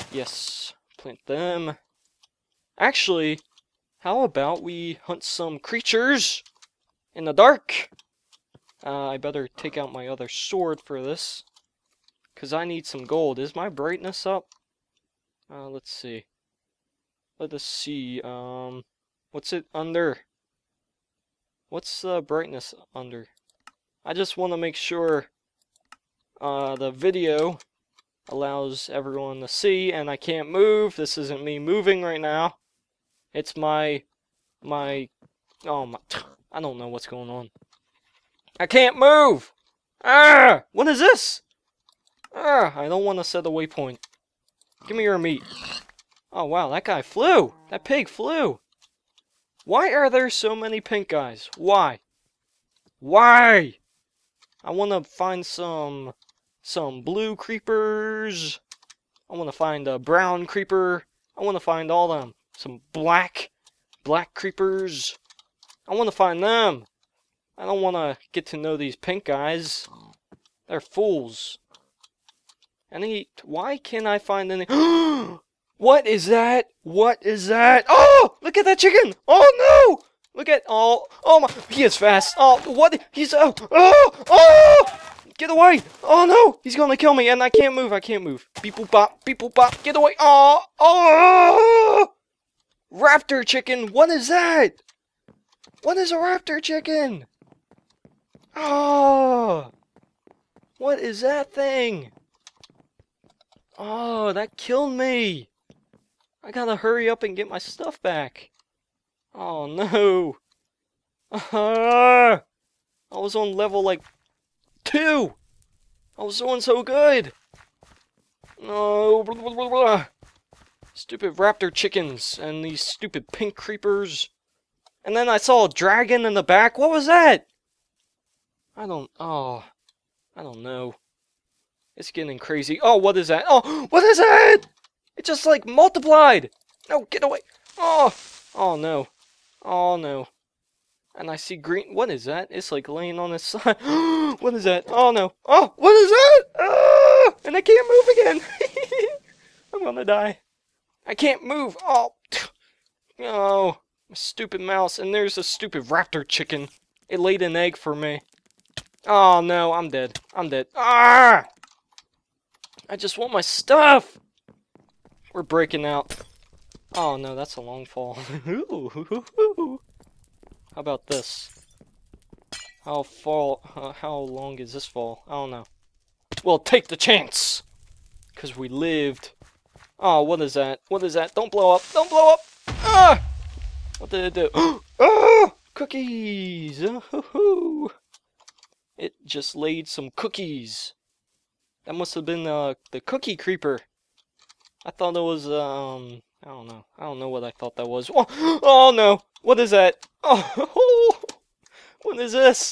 Yes, plant them. Actually, how about we hunt some creatures in the dark? I better take out my other sword for this, because I need some gold. Is my brightness up? Let's see. Let us see. What's it under? What's the brightness under? I just want to make sure the video allows everyone to see, and I can't move. This isn't me moving right now. It's my, oh my, I don't know what's going on. I can't move! Ah! What is this? Ah! I don't want to set a waypoint. Give me your meat. Oh wow, that guy flew! That pig flew! Why are there so many pink guys? Why? Why? I want to find some blue creepers. I want to find a brown creeper. I want to find all them. Some black creepers. I want to find them. I don't want to get to know these pink guys. They're fools. Why can't I find any? What is that? What is that? Oh, look at that chicken. Oh no. Look at, oh my, he is fast. Oh, what? He's, oh, get away. Oh no, he's gonna kill me and I can't move. Beep boop bop, get away. Oh, raptor chicken, what is that? What is a raptor chicken? Oh, what is that thing? Oh, that killed me. I gotta hurry up and get my stuff back. Oh no. I was on level like 2. I was doing so good. No. Stupid raptor chickens and these stupid pink creepers. And then I saw a dragon in the back. What was that? I don't know. It's getting crazy. Oh, what is that? Oh, what is that? It just like multiplied. No, get away. Oh no. Oh no. And I see green. What is that? It's like laying on its side. What is that? Oh no. Oh, what is that? Ah! And I can't move again. I'm gonna die. I can't move. Oh. Oh. My stupid mouse. And there's a stupid raptor chicken. It laid an egg for me. Oh no, I'm dead. I'm dead. Ah! I just want my stuff. We're breaking out. Oh no, that's a long fall. How about this? How long is this fall? I don't know. Well, take the chance! Because we lived. Oh, what is that? What is that? Don't blow up! Don't blow up! Ah! What did it do? Ah! Cookies! It just laid some cookies. That must have been the cookie creeper. I thought it was, I don't know. I don't know what I thought that was. Oh no! What is that? Oh, what is this?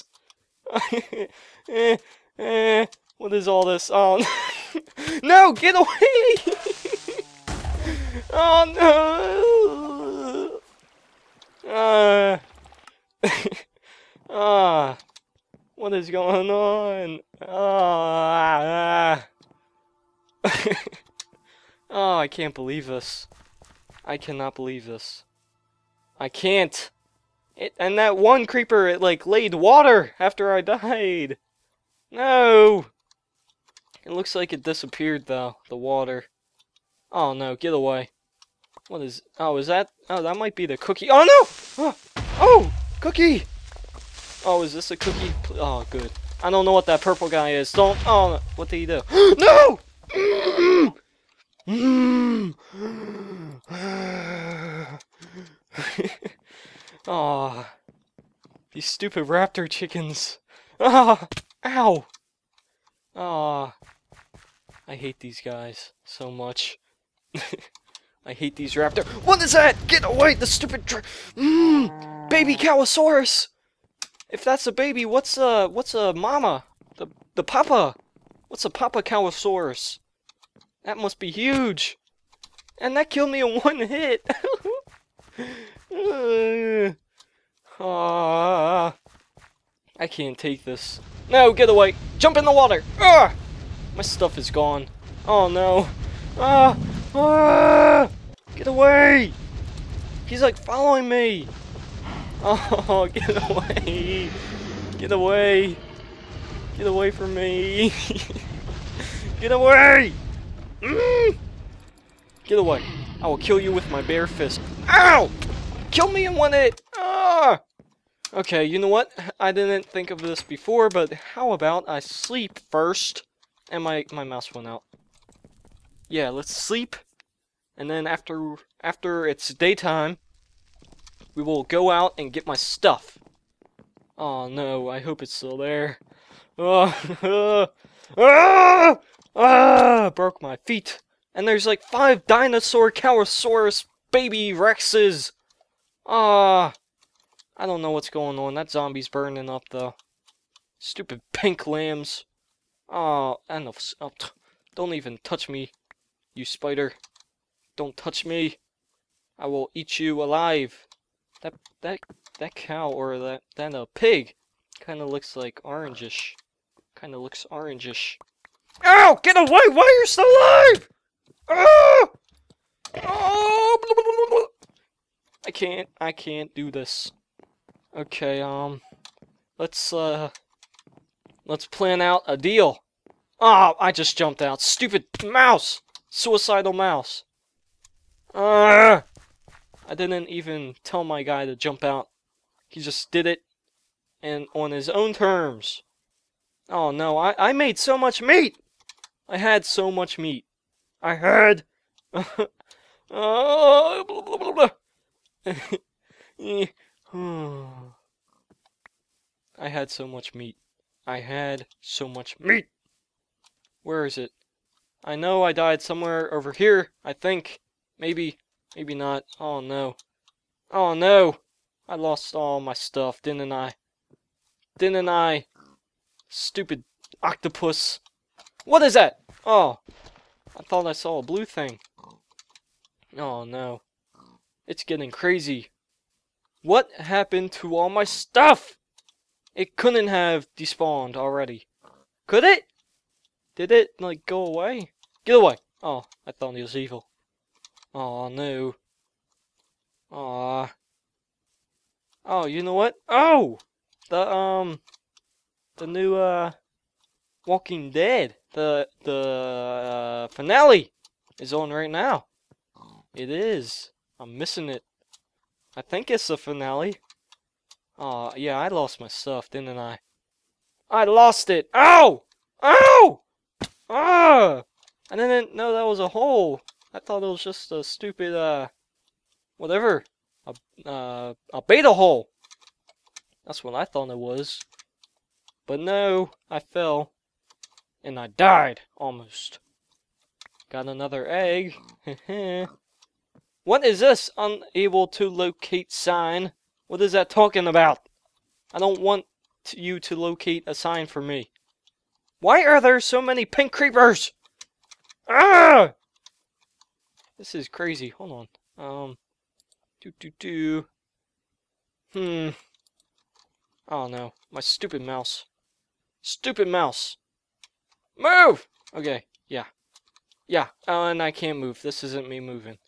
What is all this? Oh, no! Get away! Oh no! What is going on? Oh, I can't believe this. I cannot believe this. I can't. And that one creeper, it like laid water after I died. No. It looks like it disappeared though, the water. Oh no, get away. What is, oh, is that, oh, that might be the cookie. Oh no! Oh, cookie! Oh, is this a cookie? Oh, good. I don't know what that purple guy is. Don't, oh, no. What did he do? No! Oh, these stupid raptor chickens. Ah, ow. Ah, I hate these guys so much. I hate these raptor. What is that? Get away, the stupid baby Cowosaurus. If that's a baby, what's a mama? The papa. What's a papa Cowosaurus? That must be huge. And that killed me in one hit. I can't take this. No, get away. Jump in the water. My stuff is gone. Oh no. Ah! Get away! He's like following me! Oh, get away! Get away! Get away from me! Get away! Get away! I will kill you with my bare fist. Ow! Kill me in one hit! Ah! Okay, you know what? I didn't think of this before, but how about I sleep first? And my mouse went out. Yeah, let's sleep. And then after it's daytime, we will go out and get my stuff. Oh no, I hope it's still there. Broke my feet. And there's like 5 dinosaur Cowosaurus baby Rexes. I don't know what's going on. That zombie's burning up though. Stupid pink lambs. Enough. Don't even touch me, you spider. Don't touch me. I will eat you alive. That cow or that pig kind of looks like orangish. Kind of looks orangish. Ow! Get away! Why are you still alive? Oh! Oh! Blah, blah, blah, blah. I can't do this. Okay, let's plan out a deal. Oh, I just jumped out. Stupid mouse! Suicidal mouse. I didn't even tell my guy to jump out. He just did it, and on his own terms. Oh no, I made so much meat! I had so much meat. I had... oh, blah, blah, blah, blah. I had so much meat. I had so much meat! Where is it? I know I died somewhere over here, I think. Maybe not. Oh no. Oh no! I lost all my stuff, didn't I? Didn't I? Stupid octopus. What is that? Oh. I thought I saw a blue thing. Oh no. It's getting crazy. What happened to all my stuff? It couldn't have despawned already. Could it? Did it, like, go away? Get away! Oh, I thought it was evil. Oh no. Aw. Oh, you know what? Oh! The new, Walking Dead. The finale is on right now. It is. I'm missing it. I think it's the finale. Aw, yeah, I lost my stuff, didn't I? I lost it! Ow! Ow! Ah! I didn't know that was a hole. I thought it was just a stupid, whatever. A beta hole. That's what I thought it was. But no, I fell. And I died, almost. Got another egg. What is this unable to locate sign? What is that talking about? I don't want you to locate a sign for me. Why are there so many pink creepers? Ah! This is crazy. Hold on. Oh no. My stupid mouse. Stupid mouse. Move! Okay. Yeah. Yeah. And I can't move. This isn't me moving.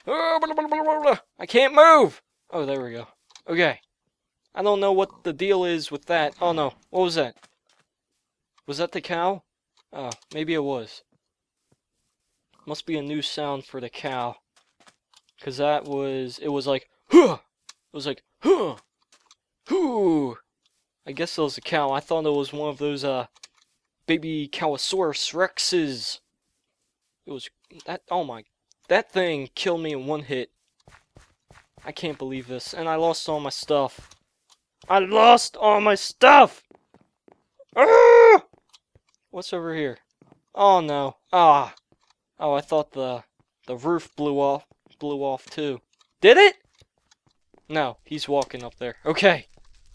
I can't move! Oh, there we go. Okay. I don't know what the deal is with that. Oh no. What was that? Was that the cow? Oh, maybe it was. Must be a new sound for the cow. Cause it was like, huh! It was like, huh! Hoo! I guess it was a cow. I thought it was one of those, baby Cowosaurus Rexes. It was, oh my, that thing killed me in one hit. I can't believe this. And I lost all my stuff. I lost all my stuff! Ah! What's over here? Oh no. Ah. Oh, I thought the roof blew off too. Did it? No, he's walking up there. Okay.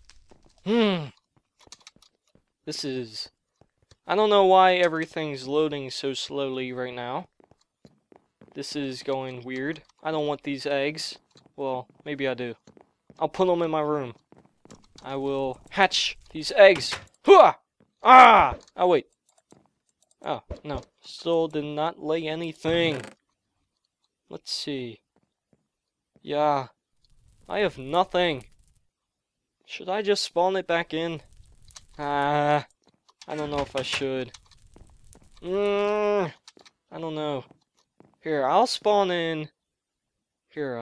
This is... I don't know why everything's loading so slowly right now. This is going weird. I don't want these eggs. Well, maybe I do. I'll put them in my room. I will hatch these eggs. Hooah! Ah! Oh, wait. Oh, no. Still did not lay anything. Let's see. Yeah. I have nothing. Should I just spawn it back in? I don't know if I should. I don't know. Here, I'll spawn in. Here,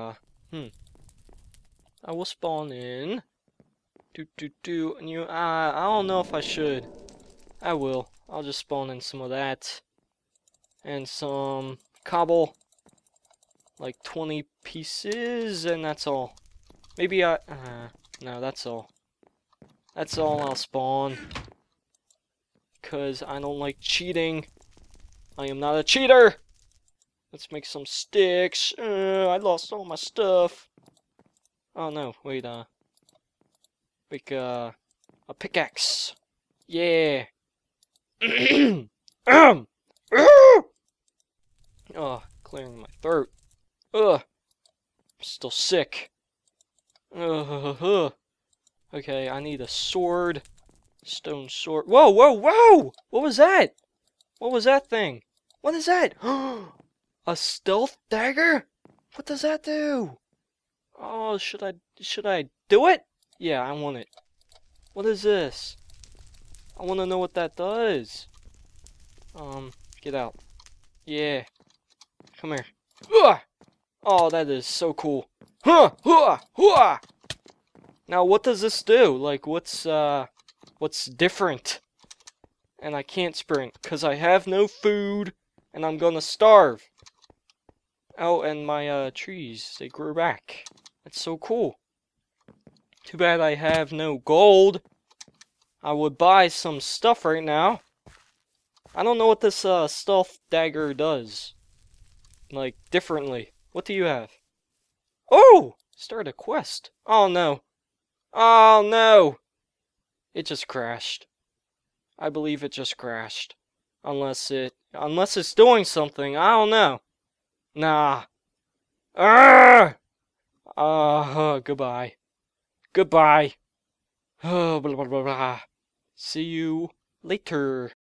I will spawn in. And you, I don't know if I should. I will. I'll just spawn in some of that. And some cobble. Like 20 pieces, and that's all. Maybe no, that's all. That's all I'll spawn. Because I don't like cheating. I am not a cheater! Let's make some sticks. I lost all my stuff. Oh no, wait, make a pickaxe. Yeah. Oh, clearing my throat. Ugh. I'm still sick. Okay, I need a sword. Stone sword. Whoa, whoa, whoa! What was that? What was that thing? What is that? A stealth dagger? What does that do? Oh, should I do it? Yeah, I want it. What is this? I want to know what that does. Get out. Yeah. Come here. Ugh! Oh, that is so cool. Now, what does this do? Like, what's different? And I can't sprint, because I have no food, and I'm gonna starve. Oh, and my, trees, they grew back. That's so cool. Too bad I have no gold. I would buy some stuff right now. I don't know what this, stealth dagger does. Like, differently. What do you have? Oh! Start a quest. Oh, no. Oh, no! It just crashed. I believe it just crashed. Unless it's doing something. I don't know. Nah. Goodbye. Goodbye. Blah, blah, blah, blah. See you later.